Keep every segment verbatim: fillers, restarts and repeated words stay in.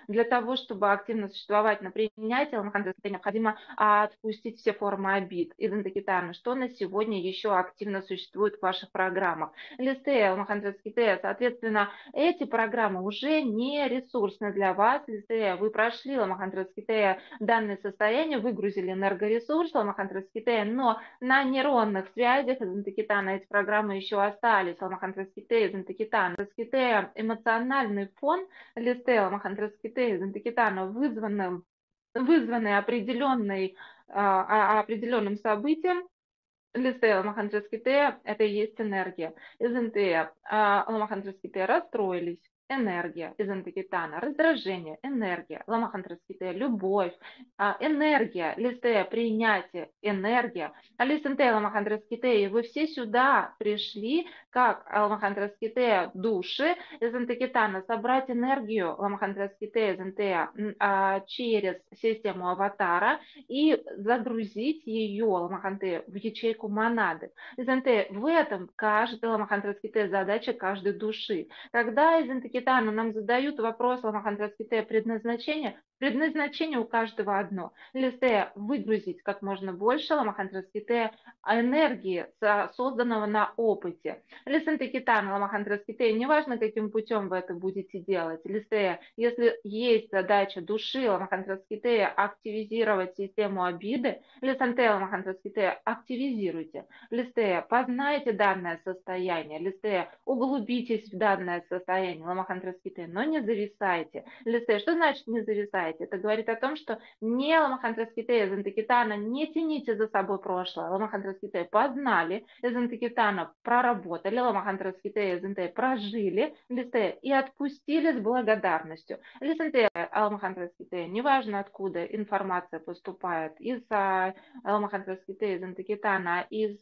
Для того, чтобы активно существовать на принятии ламахандраске, необходимо отпустить все формы обид из Индокитана, что на сегодня еще активно существует в ваших программах. Листы ламахандраске, соответственно, эти программы уже не ресурсны для вас. Листы, вы прошли ламахандраске, данное состояние, выгрузили энергоресурс ламахандраске, но на нейронных связях из Индокитана эти программы еще остались. Ламахандраске из Индокитана. Эмоциональный фон листы ламахандраске из Индокитана вызванным вызванный определенной, а, а, определенным событием. Листы ламахандраске это и есть энергия. Из НТ ламахандраске расстроились. Энергия из Индокитана, раздражение, энергия, ламахандраске, любовь, а, энергия, листе, принятие, энергия. А листе ламахандраске, вы все сюда пришли, как ламахандраске души из Индокитана, собрать энергию ламахандраске из НТ а, через систему аватара и загрузить ее ламаханте в ячейку монады. Из НТ в этом каждый ламахандраске задача каждой души. Когда из Индокитана нам задают вопрос ламахандраске предназначения, предназначение у каждого одно. Листе выгрузить как можно больше ламахандраске энергии, созданного на опыте. Лисентокитан ламахандраске, неважно каким путем вы это будете делать. Листе, если есть задача души ламахандраске активизировать систему обиды, лисенте ламахандраске активизируйте. Листе, познайте данное состояние. Листе, углубитесь в данное состояние ламахандраске, но не зависайте. Листе, что значит не зависайте? Это говорит о том, что не ламахандраске из Индокитана не тяните за собой прошлое. Ламахандраске познали, из Индокитана проработали, ламахандраске из НТ прожили, листе и отпустили с благодарностью. Лисенте ламахандраске, неважно откуда информация поступает, из ламахандраске из Индокитана, из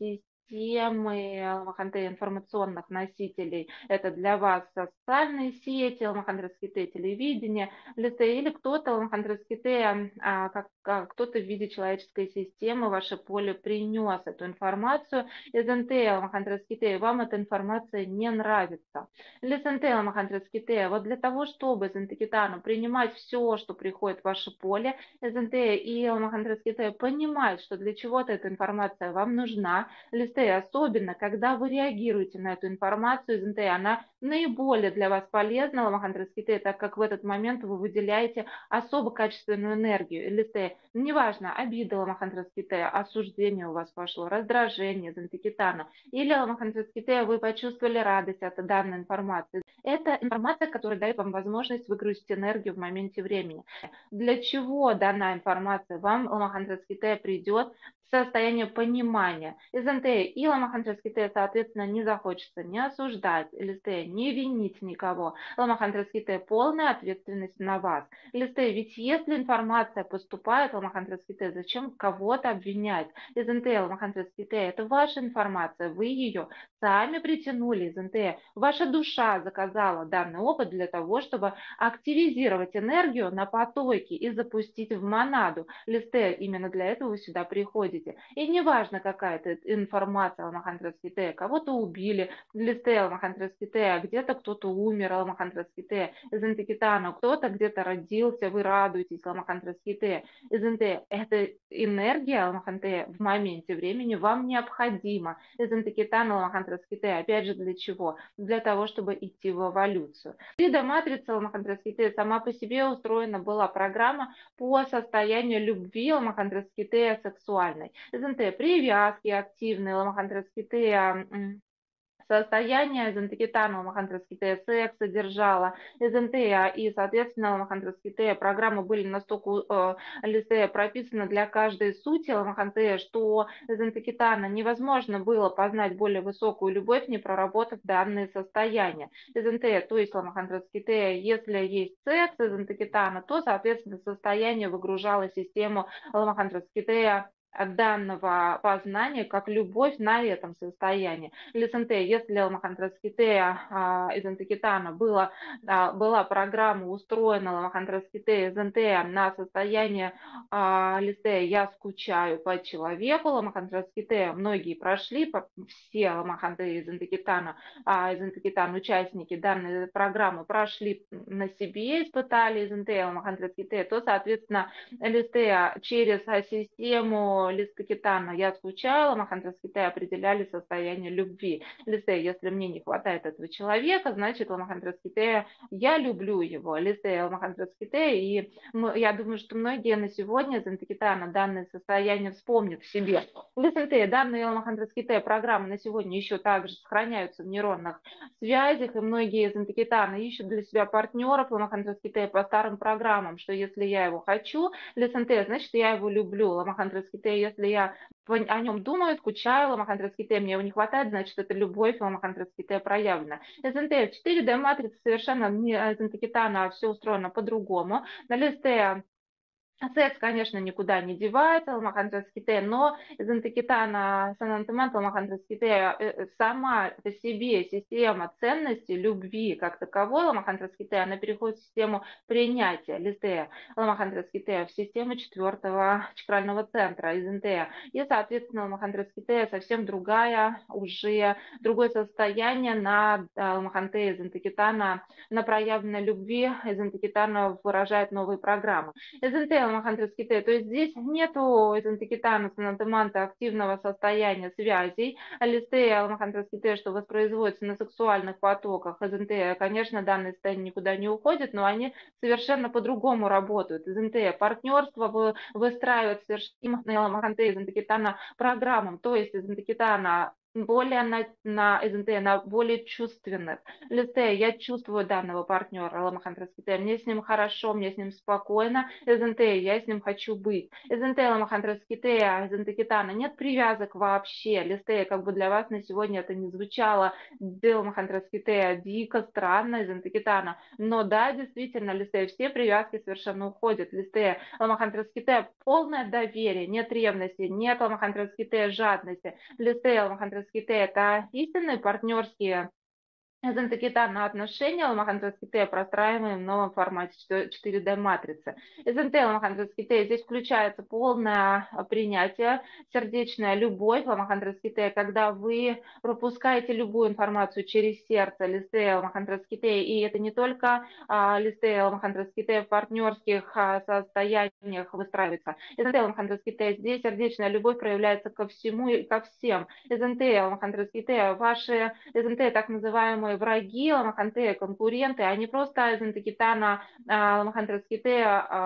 системы ламаханте информационных носителей. Это для вас социальные сети, ламахандраске телевидение, листе, или кто-то ламахандраске, а, как, как кто-то в виде человеческой системы ваше поле принес эту информацию из НТ ламахандраске, вам эта информация не нравится. Лисенте ламахандраске, вот для того, чтобы из Индокитана принимать все, что приходит в ваше поле, из НТ и ламахандраске понимать, что для чего-то эта информация вам нужна. Листе, особенно когда вы реагируете на эту информацию из НТ, она наиболее для вас полезна, ламахандраске, так как в этот момент вы выделяете особо качественную энергию. Листе, неважно, обида ламахандраске, осуждение у вас пошло, раздражение из Индокитана, или ламахандраске вы почувствовали радость от данной информации. Это информация, которая дает вам возможность выгрузить энергию в моменте времени. Для чего данная информация вам, ламахандраске, придет в состояние понимания. Из НТ и ламахандраске, соответственно, не захочется не осуждать, листе, не винить никого. Ламахандраске, полная ответственность на вас. Листе, ведь если информация поступает, ламахандраске, зачем кого-то обвинять? Из НТ, ламахандраске, это ваша информация, вы ее сами притянули из НТ. Ваша душа заказала данный опыт для того, чтобы активизировать энергию на потоке и запустить в монаду. Листе, именно для этого вы сюда приходите. И неважно, какая это информация ламахандраске, кого-то убили, листе ламахандраске, где-то кто-то умер, ламахандраске, из Индокитана, кто-то где-то родился, вы радуетесь, ламахандраске, из НТ. Эта энергия ламаханте в моменте времени вам необходима. Из Индокитана ламахандраске, опять же, для чего? Для того, чтобы идти в эволюцию. Вида матрицы ламахандраске сама по себе устроена была программа по состоянию любви ламахандраске сексуальной. Из НТ привязки активные ламахандраске, состояние из Индокитана ламахандраске секс содержала, из НТ, и, соответственно, ламахандраске программы были настолько э, листе прописаны для каждой сути ламаханте, что из Индокитана невозможно было познать более высокую любовь, не проработав данные состояния. Из НТ, то есть ламахандраске, если есть секс из Индокитана, то, соответственно, состояние выгружало систему ламахандраске данного познания как любовь на этом состоянии. Лисенте, если Ламахандрасските из Антикитана была, а, была программа устроена Ламахандрасските из Антея на состояние а, Листе «я скучаю по человеку», Ламахандрасските многие прошли, по- все Ламахандры из Антикитана, а, из Антикитана участники данной программы прошли на себе, испытали из Антея Ламахандрасските, то, соответственно, Листе через а, систему Листкитана «Я скучаю», Ламахандрасските определяли состояние любви. Листе, если мне не хватает этого человека, значит, Ламахандрасските «Я люблю его». Листе, Ламахандрасските, и м- я думаю, что многие на сегодня из Антикитана данное состояние вспомнят в себе. Листе, данные Ламахандрасските программы на сегодня еще также сохраняются в нейронных связях, и многие из Антикитана ищут для себя партнеров Ламахандрасските по старым программам, что если я его хочу, Лесенте, значит, я его люблю. Ламахандрасските, если я о нем думаю, скучаю, Ламахандрасските, мне его не хватает, значит, это любовь Ламахандрасските проявлена. СНТ четыре дэ матрица совершенно не из Антикитана, все устроено по-другому. На листе секс, конечно, никуда не девается, Ламахандрасските, но из Антикитана Санантемент Ламахандрасските э, сама по себе система ценностей, любви как таковой Ламахандрасските, она переходит в систему принятия Листе Ламахандрасските, в систему четвертого чакрального центра из Интея. И, соответственно, Ламахандрасските совсем другая, уже другое состояние на Ламаханте из Антикитана, на проявленной любви из Антикитана выражает новые программы. Эзентейл Махандрасските, то есть здесь нету эзентекитана санатеманта активного состояния связей, алистея Махандрасските, что воспроизводится на сексуальных потоках. Эзентея, конечно, данные состояния никуда не уходят, но они совершенно по-другому работают. Эзентея партнерство вы, выстраивает совершенно Махантея эзентекитана программам, то есть эзентекитана более на, на СНТ, на более чувственных. Листе, я чувствую данного партнера, Ламахандрасските, мне с ним хорошо, мне с ним спокойно, СНТ, я с ним хочу быть. СНТ, Ламахандрасските, СНТ Китана, нет привязок вообще. Листе, как бы для вас на сегодня это не звучало, Ламахандрасските, дико, странно, СНТ Китана, но да, действительно, Листе, все привязки совершенно уходят. Листе, Ламахандрасските, полное доверие, нет ревности, нет Ламахандрасските, жадности. Листе, Ламахандрасските, это истинные партнерские Эзентекита на отношения Ламахандрасските, простраиваемые в новом формате четыре дэ матрицы. СНТ Ламахандрасските, здесь включается полное принятие, сердечная любовь Ламахандрасските, когда вы пропускаете любую информацию через сердце листы Ламахандрасските, и это не только а, листы Ламахандрасските в партнерских а, состояниях выстраивается. СНТ Ламахандрасските, здесь сердечная любовь проявляется ко всему и ко всем. СНТ Ламахандрасските, ваши СНТ, так называемые враги, ламаханте, конкуренты, они просто из Антикитана, ламахандрасските,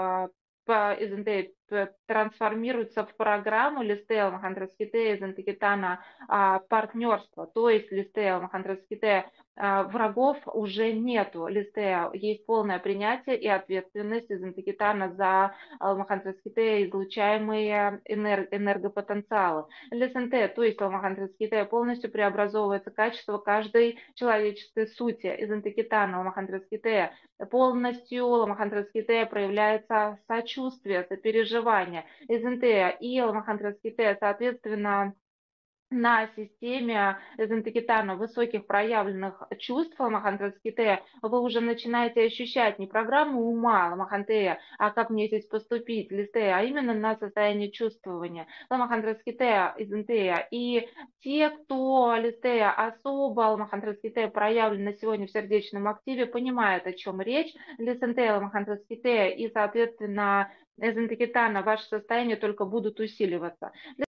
по из Н Т трансформируются в программу листе ламахандрасските из Антикитана партнерства, то есть листе ламахандрасските врагов уже нету, листе есть полное принятие и ответственность из Антикитана за ламахандрасските излучаемые энерг энергопотенциалы. ЛСНТ, то есть ламахандрасските, полностью преобразовывается качество каждой человеческой сути из Антикитана ламахандрасските, полностью ламахандрасските проявляется сочувствие, сопереживание из Н Т и ламахандрасските, соответственно, на системе Эзентекитана высоких проявленных чувств Ламахандрасските вы уже начинаете ощущать не программу ума Ламахантея, а как мне здесь поступить, листе, а именно на состояние чувствования Ламахандрасските, Эзентея. И те, кто листе особо Ламахандрасските проявлен на сегодня в сердечном активе, понимают, о чем речь, лисенте Ламахандрасските, и, соответственно, Эзентекитана, ваше состояние только будут усиливаться.